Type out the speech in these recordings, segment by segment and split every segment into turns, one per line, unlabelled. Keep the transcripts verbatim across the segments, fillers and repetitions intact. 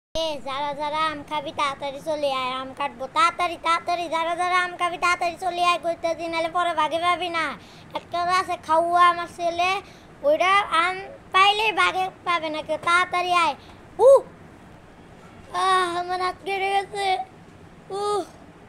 এ যারা যারা আম খাবি তাড়াতাড়ি চলে আয়, আম কাটবো তাড়াতাড়ি তাড়াতাড়ি। যারা যারা আম খাবি তাড়াতাড়ি চলে আয় কইতেছি, নাহলে পরে ভাগে পাবি না। একটা আছে খাওয়া আমার ছেলে, ওইটা আম পাইলেই ভাগে পাবে না কেউ। তাড়াতাড়ি আয়। উ আহ আমার হাত কেটে গেছে। উহ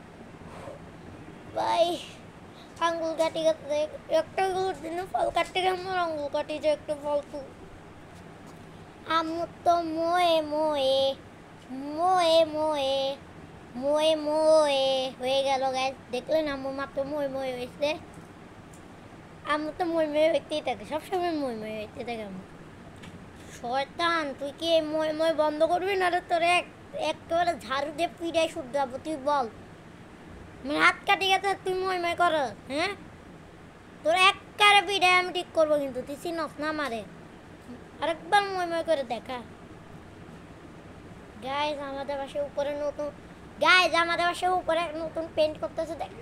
ভাই আঙ্গুল কাটি গেছে। একটা দিন ফল কাটতে গেলে আমার আঙ্গুল কাটি যে একটু ফলতু। আম্মু তো মোয়ে মোয়ে মোয়ে মোয়ে মোয়ে মোয়ে হয়ে গেল গাইস। দেখলেন আম্মু মাত্র মোয়ে মোয়ে হয়েছে। আম্মু তো মোয়ে মোয়ে হইতেই থাকে, সবসময় মোয়ে মোয়ে হইতে থাকে। আম্মু শয়তান, তুই কি এই মোয়ে মোয়ে বন্ধ করবি না? তোর এক একেবারে ঝাড়ু দিয়ে পিড়াই শুদ্ধ যাবো। তুই বল, মানে হাত কাটি গেছে তুই মোয়ে মোয়ে কর? হ্যাঁ, তোর এক কারে পিড়াই আমি ঠিক করবো, কিন্তু তুই চিনস না মারে। আরেকবার মোয়ে মোয়ে করে দেখা। গাইজ আমাদের বাসে উপরে নতুন গাইজ আমাদের বাসে উপরে নতুন পেন্ট করতেছে। দেখ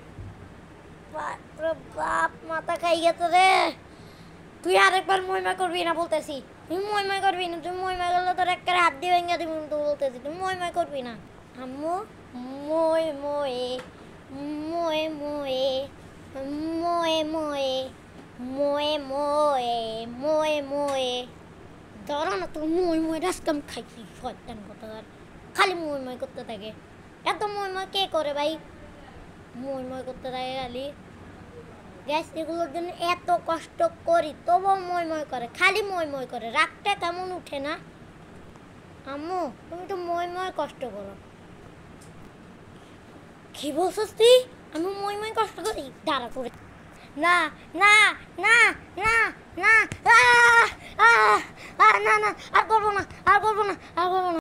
বাপ, মাথা খাই গেছে রে। তুই আরেকবার ময়মা করবি না বলতেছি। তুই ময়মা করবি না, তুই ময়মা করলে তোর এক হাত দিয়ে ভেঙে দিবি তো বলতেছি। তুই ময়মা করবি না। আম্মু মোয়ে মোয়ে মোয়ে মোয়ে মোয়ে মোয়ে মোয়ে মোয়ে মোয়ে মোয়ে ধরো না, তুই মই মই রাস্তাম খাইছি। শয়তান কথা, খালি মই মই করতে থাকে। এত মই মই কে করে ভাই? মই মই করতে থাকে খালি। গ্যাস এগুলোর জন্য এত কষ্ট করি, তবুও মই মই করে, খালি মই মই করে। রাগটা কেমন উঠে না? আম্মু তুমি তো মই মই কষ্ট করো। কি বলছিস তুই? আমি মই মই কষ্ট করি? দাঁড়া করে না না না না না না না আর করবো না, আর করবো না, আর করবো না।